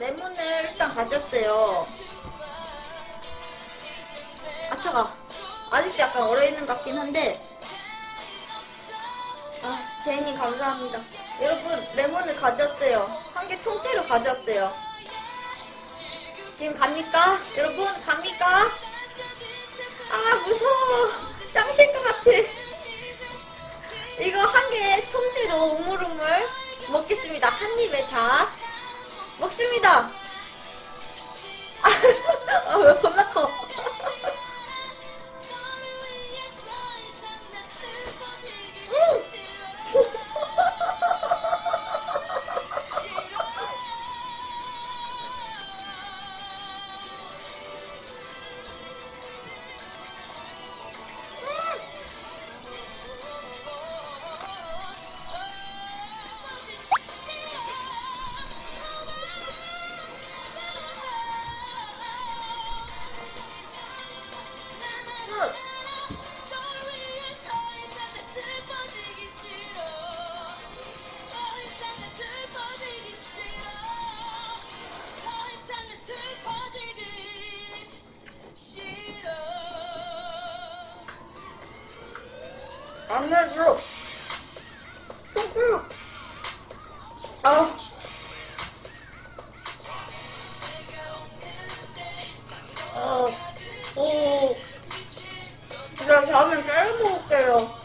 레몬을 일단 가졌어요. 아 차가 아직도 약간 얼어있는 것 같긴 한데 아 제이님 감사합니다. 여러분 레몬을 가졌어요. 한 개 통째로 가졌어요. 지금 갑니까? 여러분 갑니까? 아 무서워. 짱 실 것 같아. 이거 한 개 통째로 우물우물 먹겠습니다. 한 입에. 자 먹습니다. 아, 왜 겁나 커. 안 내줘. 아. 제가 다음엔 잘 먹을게요.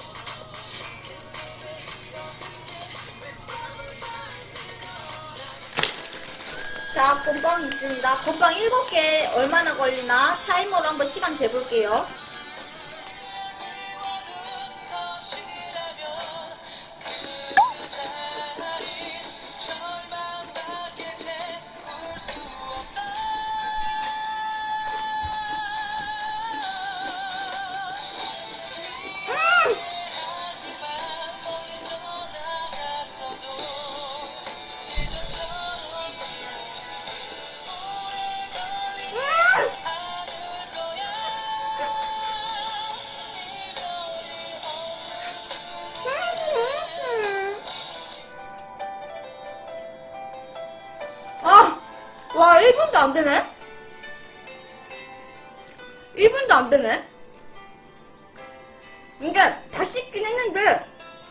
자, 건빵 있습니다. 건빵 7개 얼마나 걸리나 타이머로 한번 시간 재볼게요. 와 1분도 안 되네? 1분도 안 되네? 이게 다 씹긴 했는데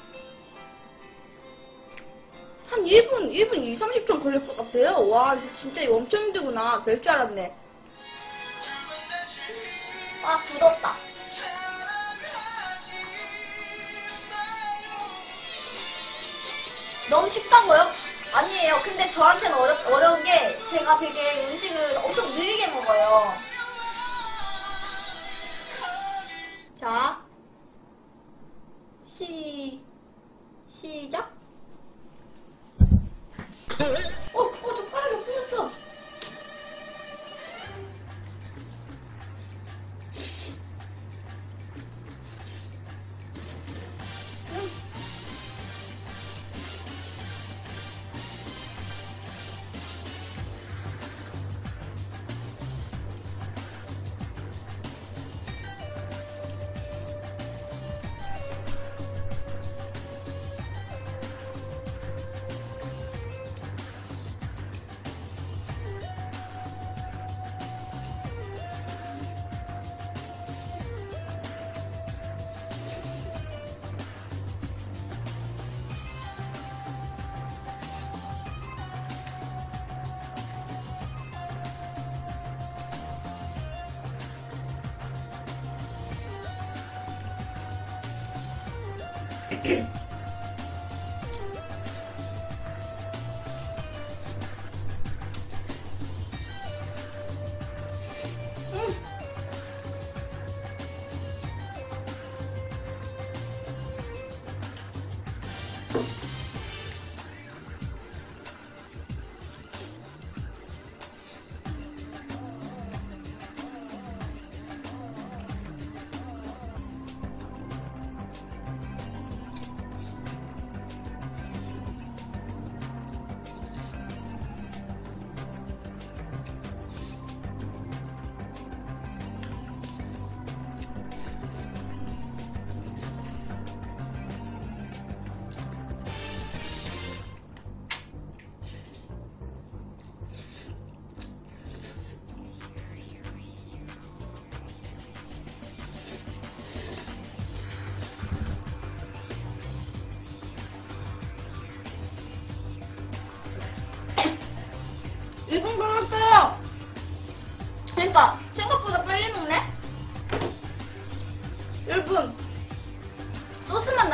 한 1분 2, 30분 걸릴 것 같아요. 와 이거 진짜 이거 엄청 힘들구나. 될 줄 알았네. 아 굳었다. 너무 쉽다고요? 아니에요. 근데 저한테는 어려운 게 제가 되게 음식을 엄청 느리게 먹어요. 자, 시작? 젓가락이 없어졌어.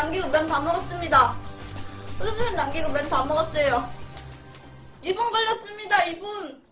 남기고 면 다 먹었습니다. 수술 남기고 면 다 먹었어요. 2분 걸렸습니다. 2분.